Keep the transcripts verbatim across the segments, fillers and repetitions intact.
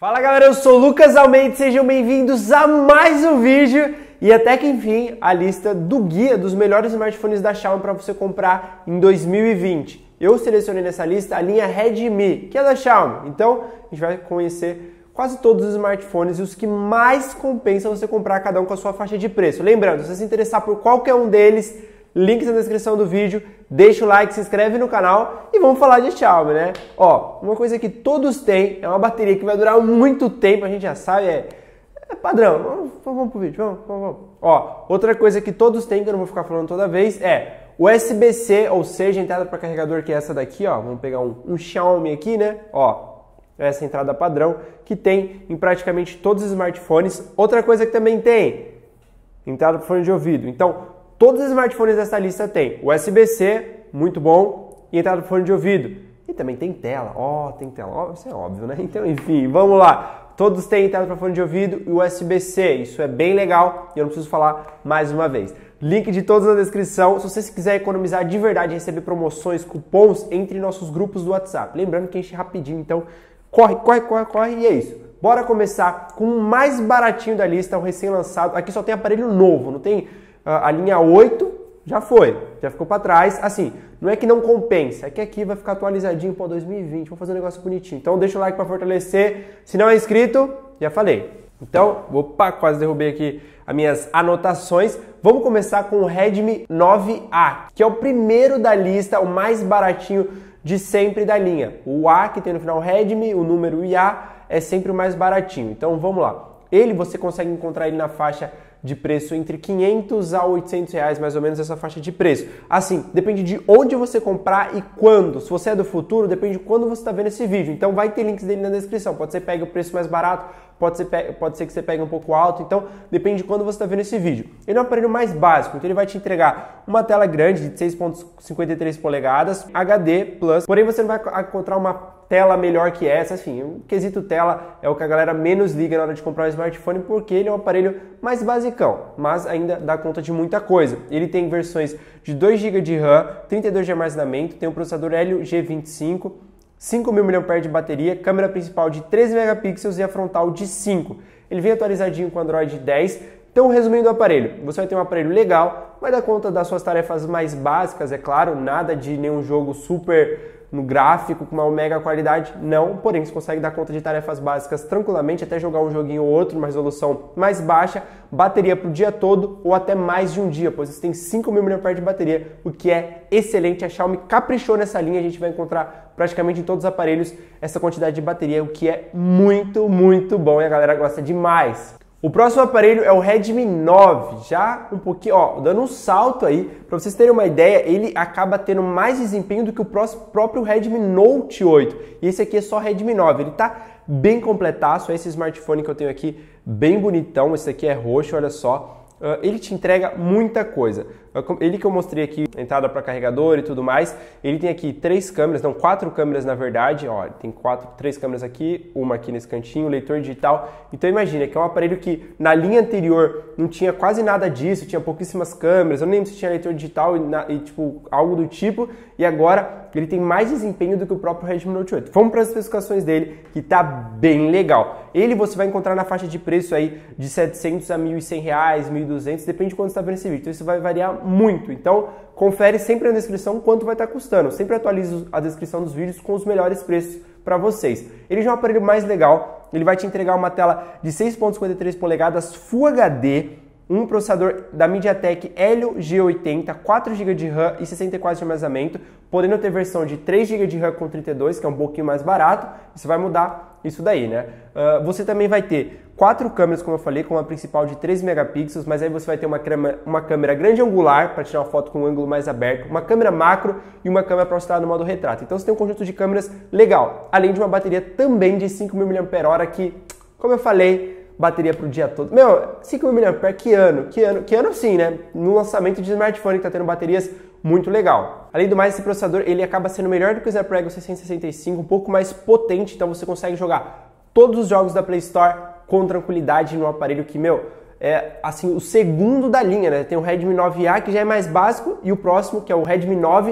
Fala galera, eu sou o Lucas Almeida, sejam bem-vindos a mais um vídeo e até que enfim a lista do guia dos melhores smartphones da Xiaomi para você comprar em dois mil e vinte. Eu selecionei nessa lista a linha Redmi, que é da Xiaomi, então a gente vai conhecer quase todos os smartphones e os que mais compensam você comprar cada um com a sua faixa de preço. Lembrando, se você se interessar por qualquer um deles, links na descrição do vídeo, deixa o like, se inscreve no canal e vamos falar de Xiaomi, né? Ó, uma coisa que todos têm, é uma bateria que vai durar muito tempo, a gente já sabe, é, é padrão. Vamos, vamos pro vídeo, vamos, vamos, vamos. Ó, outra coisa que todos têm, que eu não vou ficar falando toda vez, é U S B C, ou seja, entrada para carregador, que é essa daqui, ó. Vamos pegar um, um Xiaomi aqui, né? Ó, essa entrada padrão que tem em praticamente todos os smartphones. Outra coisa que também tem, entrada para fone de ouvido. Então, todos os smartphones dessa lista tem U S B C, muito bom, e entrada para fone de ouvido. E também tem tela, ó, oh, tem tela, ó, oh, isso é óbvio, né? Então, enfim, vamos lá. Todos têm entrada para fone de ouvido e U S B C, isso é bem legal e eu não preciso falar mais uma vez. Link de todos na descrição. Se você quiser economizar de verdade e receber promoções, cupons, entre nossos grupos do WhatsApp. Lembrando que enche rapidinho, então corre, corre, corre, corre e é isso. Bora começar com o mais baratinho da lista, o recém-lançado. Aqui só tem aparelho novo, não tem... A linha oito já foi, já ficou para trás. Assim, não é que não compensa, é que aqui vai ficar atualizadinho para dois mil e vinte, vou fazer um negócio bonitinho. Então deixa o like para fortalecer. Se não é inscrito, já falei. Então, opa, quase derrubei aqui as minhas anotações. Vamos começar com o Redmi nove A, que é o primeiro da lista, o mais baratinho de sempre da linha. O A que tem no final Redmi, o número I A é sempre o mais baratinho. Então vamos lá. Ele você consegue encontrar ele na faixa de preço entre quinhentos a oitocentos reais, mais ou menos essa faixa de preço. Assim, depende de onde você comprar e quando. Se você é do futuro, depende de quando você está vendo esse vídeo. Então vai ter links dele na descrição. Pode ser que pegue o preço mais barato, pode ser, pode ser que você pegue um pouco alto. Então depende de quando você está vendo esse vídeo. Ele é um aparelho mais básico, então ele vai te entregar uma tela grande de seis ponto cinquenta e três polegadas, H D plus, porém você não vai encontrar uma tela melhor que essa. Assim, o quesito tela é o que a galera menos liga na hora de comprar um smartphone, porque ele é um aparelho mais basicão, mas ainda dá conta de muita coisa. Ele tem versões de dois gigas de RAM, trinta e dois de armazenamento, tem um processador Helio G vinte e cinco, cinco mil miliampères-hora de bateria, câmera principal de treze megapixels e a frontal de cinco. Ele vem atualizadinho com Android dez. Então, resumindo o aparelho, você vai ter um aparelho legal, vai dar conta das suas tarefas mais básicas, é claro, nada de nenhum jogo super no gráfico, com uma mega qualidade, não, porém você consegue dar conta de tarefas básicas tranquilamente, até jogar um joguinho ou outro, uma resolução mais baixa, bateria para o dia todo ou até mais de um dia, pois você tem cinco mil miliampères-hora de bateria, o que é excelente. A Xiaomi caprichou nessa linha, a gente vai encontrar praticamente em todos os aparelhos essa quantidade de bateria, o que é muito, muito bom e a galera gosta demais. O próximo aparelho é o Redmi nove, já um pouquinho, ó, dando um salto aí, para vocês terem uma ideia, ele acaba tendo mais desempenho do que o próprio Redmi Note oito, e esse aqui é só Redmi nove, ele tá bem completaço, esse smartphone que eu tenho aqui, bem bonitão, esse aqui é roxo, olha só. Uh, ele te entrega muita coisa. Uh, ele que eu mostrei aqui, entrada para carregador e tudo mais, ele tem aqui três câmeras, não, quatro câmeras na verdade, ó, tem quatro, três câmeras aqui, uma aqui nesse cantinho, leitor digital. Então imagina que é um aparelho que na linha anterior não tinha quase nada disso, tinha pouquíssimas câmeras, eu nem lembro se tinha leitor digital e, na, e tipo, algo do tipo, e agora ele tem mais desempenho do que o próprio Redmi Note oito. Vamos para as especificações dele, que tá bem legal. Ele você vai encontrar na faixa de preço aí de setecentos a mil e cem reais, mil e duzentos, depende de quando você está vendo esse vídeo. Então isso vai variar muito. Então confere sempre na descrição quanto vai estar custando. Eu sempre atualizo a descrição dos vídeos com os melhores preços para vocês. Ele já é um aparelho mais legal. Ele vai te entregar uma tela de seis ponto cinquenta e três polegadas Full H D, um processador da MediaTek Helio G oitenta, quatro gigas de RAM e sessenta e quatro de armazenamento, podendo ter versão de três gigas de RAM com trinta e dois, que é um pouquinho mais barato. Isso vai mudar isso daí, né? Uh, você também vai ter quatro câmeras, como eu falei, com uma principal de três megapixels, mas aí você vai ter uma câmera, uma câmera grande angular para tirar uma foto com um ângulo mais aberto, uma câmera macro e uma câmera para você estar no modo retrato. Então você tem um conjunto de câmeras legal, além de uma bateria também de cinco mil miliampères-hora que, como eu falei, bateria pro dia todo. Meu, cinco mil miliampères-hora, que ano? Que ano? Que ano sim, né? No lançamento de smartphone que tá tendo baterias muito legal. Além do mais, esse processador ele acaba sendo melhor do que o Snapdragon seiscentos e sessenta e cinco, um pouco mais potente, então você consegue jogar todos os jogos da Play Store com tranquilidade no aparelho que, meu, é assim, o segundo da linha, né? Tem o Redmi nove A que já é mais básico e o próximo, que é o Redmi nove,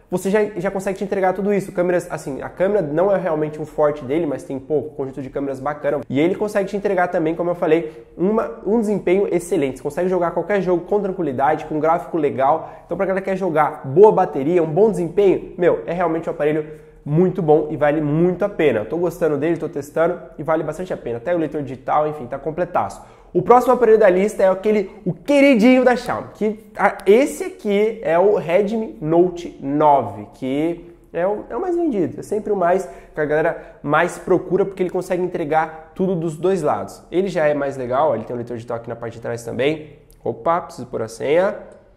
você já, já consegue te entregar tudo isso. Câmeras, assim, a câmera não é realmente um forte dele, mas tem, pô, um conjunto de câmeras bacana. E ele consegue te entregar também, como eu falei, uma, um desempenho excelente. Você consegue jogar qualquer jogo com tranquilidade, com um gráfico legal. Então, pra galera que quer jogar boa bateria, um bom desempenho, meu, é realmente um aparelho muito bom e vale muito a pena. Eu tô gostando dele, tô testando e vale bastante a pena. Até o leitor digital, enfim, tá completaço. O próximo aparelho da lista é aquele, o queridinho da Xiaomi, que a, esse aqui é o Redmi Note nove, que é o, é o mais vendido, é sempre o mais que a galera mais procura, porque ele consegue entregar tudo dos dois lados. Ele já é mais legal, ó, ele tem um leitor digital aqui na parte de trás também. Opa, preciso pôr a senha.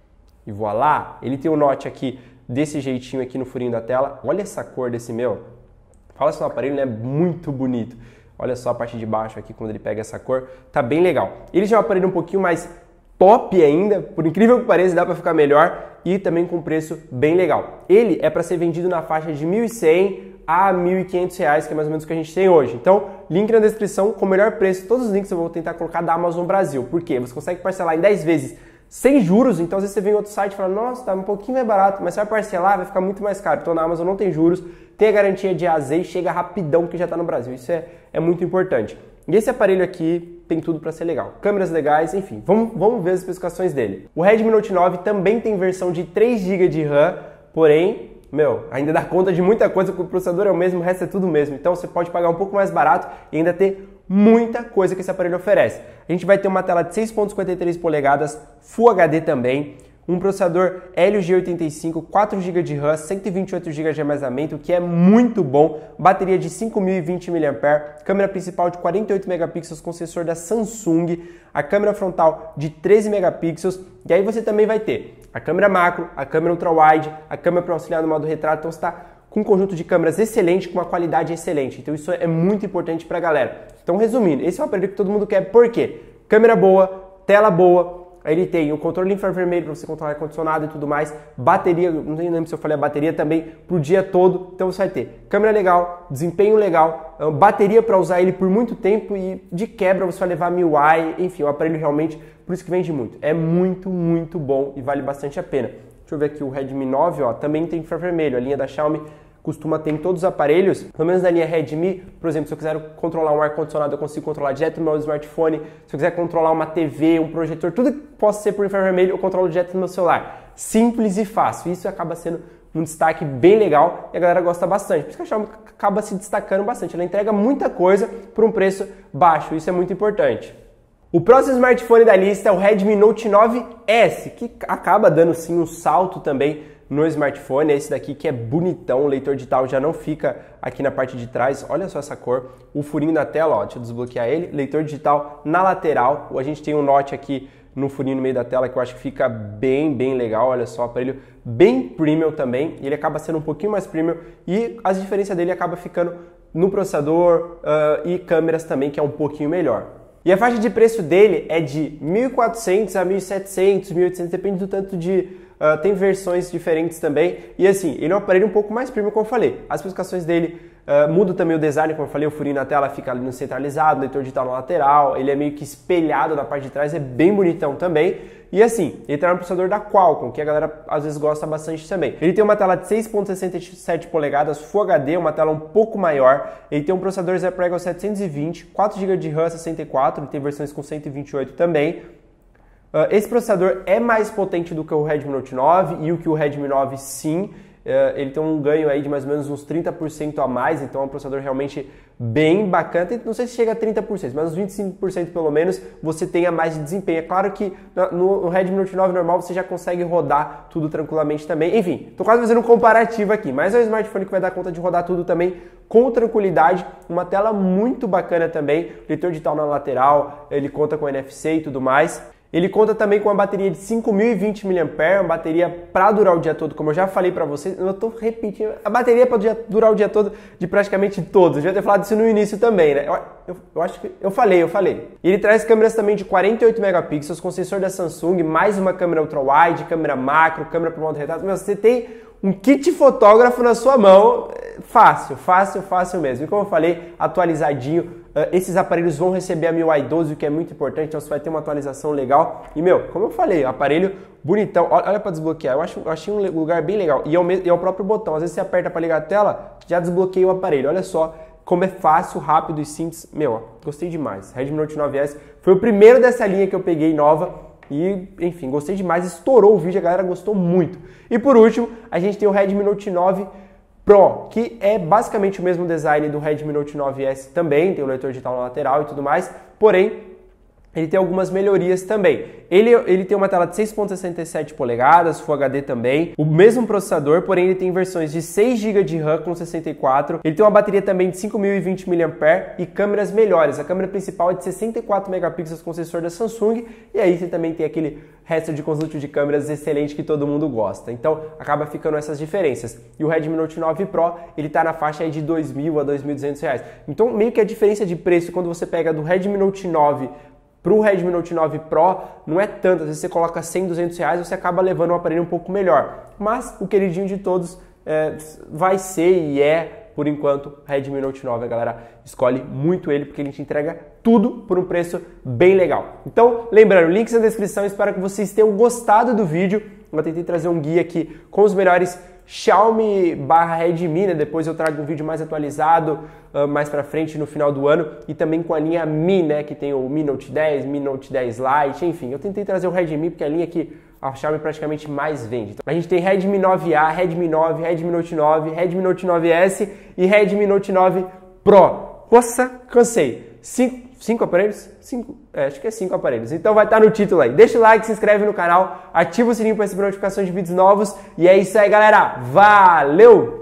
E voilá, ele tem um Note aqui desse jeitinho aqui no furinho da tela. Olha essa cor desse meu. Fala se o aparelho não é muito bonito. Olha só a parte de baixo aqui, quando ele pega essa cor, tá bem legal. Ele já é um aparelho um pouquinho mais top ainda, por incrível que pareça, dá para ficar melhor e também com preço bem legal. Ele é para ser vendido na faixa de mil e cem a mil e quinhentos reais, que é mais ou menos o que a gente tem hoje. Então, link na descrição com o melhor preço. Todos os links eu vou tentar colocar da Amazon Brasil. Por quê? Você consegue parcelar em dez vezes sem juros, então às vezes você vem em outro site e fala, nossa, tá um pouquinho mais barato, mas você vai parcelar, vai ficar muito mais caro. Então na Amazon não tem juros, tem a garantia de A a Z e chega rapidão que já tá no Brasil. Isso é, é muito importante. E esse aparelho aqui tem tudo para ser legal. Câmeras legais, enfim, vamos, vamos ver as especificações dele. O Redmi Note nove também tem versão de três gigas de RAM, porém, meu, ainda dá conta de muita coisa, porque o processador é o mesmo, o resto é tudo o mesmo. Então você pode pagar um pouco mais barato e ainda ter muita coisa que esse aparelho oferece. A gente vai ter uma tela de seis ponto cinquenta e três polegadas, Full H D também, um processador Helio G oitenta e cinco, quatro gigas de RAM, cento e vinte e oito gigas de armazenamento, que é muito bom, bateria de cinco mil e vinte miliampères-hora, câmera principal de quarenta e oito megapixels com sensor da Samsung, a câmera frontal de treze megapixels, e aí você também vai ter a câmera macro, a câmera ultra-wide, a câmera para auxiliar no modo retrato, então você está com um conjunto de câmeras excelente, com uma qualidade excelente. Então isso é muito importante para a galera. Então resumindo, esse é um aparelho que todo mundo quer. Por quê? Câmera boa, tela boa, ele tem o controle infravermelho para você controlar ar-condicionado e tudo mais, bateria, não lembro se eu falei a bateria também, para o dia todo. Então você vai ter câmera legal, desempenho legal, bateria para usar ele por muito tempo e de quebra você vai levar M I U I, enfim, o aparelho realmente, por isso que vende muito. É muito, muito bom e vale bastante a pena. Deixa eu ver aqui o Redmi nove, ó, também tem infravermelho. A linha da Xiaomi costuma ter em todos os aparelhos, pelo menos na linha Redmi, por exemplo, se eu quiser controlar um ar-condicionado, eu consigo controlar direto no meu smartphone. Se eu quiser controlar uma T V, um projetor, tudo que possa ser por infravermelho, eu controlo direto no meu celular. Simples e fácil. Isso acaba sendo um destaque bem legal e a galera gosta bastante. Por isso que a Xiaomi acaba se destacando bastante. Ela entrega muita coisa por um preço baixo. Isso é muito importante. O próximo smartphone da lista é o Redmi Note nove S, que acaba dando sim um salto também no smartphone. Esse daqui que é bonitão, o leitor digital já não fica aqui na parte de trás, olha só essa cor, o furinho da tela, ó, deixa eu desbloquear ele, leitor digital na lateral, a gente tem um Note aqui no furinho no meio da tela que eu acho que fica bem, bem legal, olha só, aparelho bem premium também, ele acaba sendo um pouquinho mais premium e as diferenças dele acaba ficando no processador uh, e câmeras também, que é um pouquinho melhor. E a faixa de preço dele é de mil e quatrocentos a mil e setecentos, mil e oitocentos, depende do tanto de... Uh, tem versões diferentes também. E assim, ele é um aparelho um pouco mais premium, como eu falei. As especificações dele uh, mudam também o design, como eu falei, o furinho na tela fica ali no centralizado, o leitor digital na lateral, ele é meio que espelhado na parte de trás, é bem bonitão também. E assim, ele tem um processador da Qualcomm, que a galera às vezes gosta bastante também. Ele tem uma tela de seis ponto sessenta e sete polegadas, Full H D, uma tela um pouco maior. Ele tem um processador Snapdragon setecentos e vinte, quatro gigas de RAM, sessenta e quatro, ele tem versões com cento e vinte e oito também. Uh, esse processador é mais potente do que o Redmi Note nove e o que o Redmi nove sim. Uh, ele tem um ganho aí de mais ou menos uns trinta por cento a mais, então é um processador realmente bem bacana. Não sei se chega a trinta por cento, mas uns vinte e cinco por cento pelo menos você tenha mais de desempenho. É claro que no, no Redmi Note nove normal você já consegue rodar tudo tranquilamente também. Enfim, estou quase fazendo um comparativo aqui, mas é um smartphone que vai dar conta de rodar tudo também com tranquilidade. Uma tela muito bacana também, leitor digital na lateral, ele conta com N F C e tudo mais. Ele conta também com uma bateria de cinco mil e vinte miliampères-hora, uma bateria para durar o dia todo, como eu já falei para vocês, eu estou repetindo, a bateria para durar o dia todo de praticamente todos, eu já ter falado isso no início também, né? Eu, eu, eu acho que eu falei, eu falei. Ele traz câmeras também de quarenta e oito megapixels, com sensor da Samsung, mais uma câmera ultra-wide, câmera macro, câmera para modo retrato, mas você tem um kit fotógrafo na sua mão, fácil, fácil, fácil mesmo. E como eu falei, atualizadinho, esses aparelhos vão receber a M I U I doze, o que é muito importante, então você vai ter uma atualização legal. E, meu, como eu falei, aparelho bonitão, olha para desbloquear, eu, acho, eu achei um lugar bem legal. E é, o mesmo, e é o próprio botão, às vezes você aperta para ligar a tela, já desbloqueia o aparelho, olha só como é fácil, rápido e simples. Meu, ó, gostei demais. Redmi Note nove S foi o primeiro dessa linha que eu peguei nova e, enfim, gostei demais, estourou o vídeo, a galera gostou muito. E por último, a gente tem o Redmi Note nove Pro, que é basicamente o mesmo design do Redmi Note nove S também, tem o leitor digital na lateral e tudo mais, porém, ele tem algumas melhorias também. Ele, ele tem uma tela de seis ponto sessenta e sete polegadas, Full H D também, o mesmo processador, porém ele tem versões de seis gigas de RAM com sessenta e quatro, ele tem uma bateria também de cinco mil e vinte miliampères-hora e câmeras melhores. A câmera principal é de sessenta e quatro megapixels com sensor da Samsung, e aí você também tem aquele resto de conjunto de câmeras excelente que todo mundo gosta. Então acaba ficando essas diferenças. E o Redmi Note nove Pro, ele tá na faixa aí de dois mil a dois mil e duzentos reais. Então meio que a diferença de preço quando você pega do Redmi Note nove para o Redmi Note nove Pro não é tanto, às vezes você coloca cem, duzentos reais, você acaba levando um aparelho um pouco melhor. Mas o queridinho de todos é, vai ser e é, por enquanto, Redmi Note nove. A galera escolhe muito ele porque ele te entrega tudo por um preço bem legal. Então, lembrando, links na descrição, espero que vocês tenham gostado do vídeo. Eu tentei trazer um guia aqui com os melhores Xiaomi barra Redmi, né? Depois eu trago um vídeo mais atualizado, uh, mais pra frente no final do ano, e também com a linha Mi, né? Que tem o Mi Note dez, Mi Note dez Lite, enfim. Eu tentei trazer o Redmi porque é a linha que a Xiaomi praticamente mais vende. Então, a gente tem Redmi nove A, Redmi nove, Redmi Note nove, Redmi Note nove S e Redmi Note nove Pro. Nossa, cansei. Cinco Cinco aparelhos? Cinco? É, acho que é cinco aparelhos. Então vai estar no título aí. Deixa o like, se inscreve no canal, ativa o sininho para receber notificações de vídeos novos. E é isso aí, galera. Valeu!